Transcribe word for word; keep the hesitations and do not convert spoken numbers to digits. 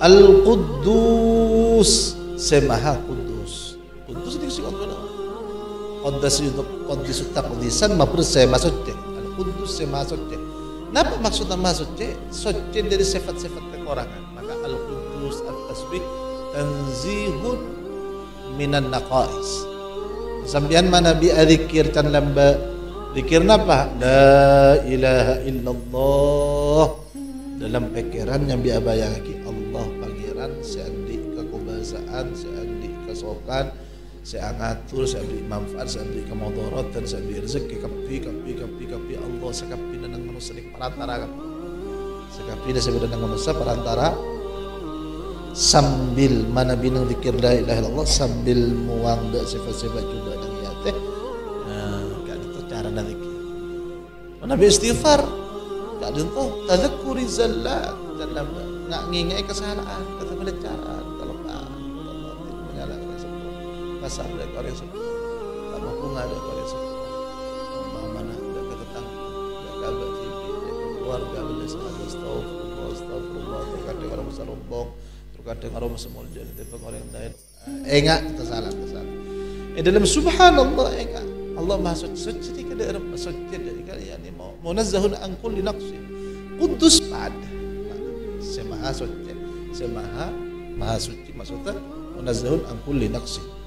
Al-Quddus, semaha kudus. Kudus ini sih Allah. Qaddas itu qaddisu taqdisan mapur sema suci. Al-Quddus sema suci. Napa maksudnya maha suci? Suci dari sifat-sifat kekurangan. Maka Al-Quddus at-tasbih tanzihun minan naqais. Sambian mana bi adzikir can lamba zikir napa? La ilaha illallah. Dalam pikiran yang biabayaki Allah pangeran seandi kekubasaan, seandi kesokan, seangatur, seandi manfaat, seandi kemudarat dan seandi rezeki kapi kapi kapi kapi Allah sekapi nang manusia di perantara sekapi sebenarnya nang manusia perantara sambil mana binang zikir la ilaha illallah sambil muang dak sifat-sifat juga nang ya teh nah ka itu cara nang zikir Nabi istighfar tak ada tu tadzakkuri zallat dalam nak ngingai kesalahan kata belajaran kalau ah menyalahkan semua pasal dari orang semua tak mampu ngada orang semua mana dak kata tang dak kabar tibi dak keluarga belas astagfirullah astagfirullah terkadang orang besar rombong terkadang orang semul jadi tepung orang lain enggak kesalahan kesalahan eh dalam subhanallah enggak Allah Maha Suci suci kada ada suci dari kalian ini mau munazzahun an kulli naqsi qudus pad semaha suci semaha maha suci maksudnya munazzahun an kulli naqsi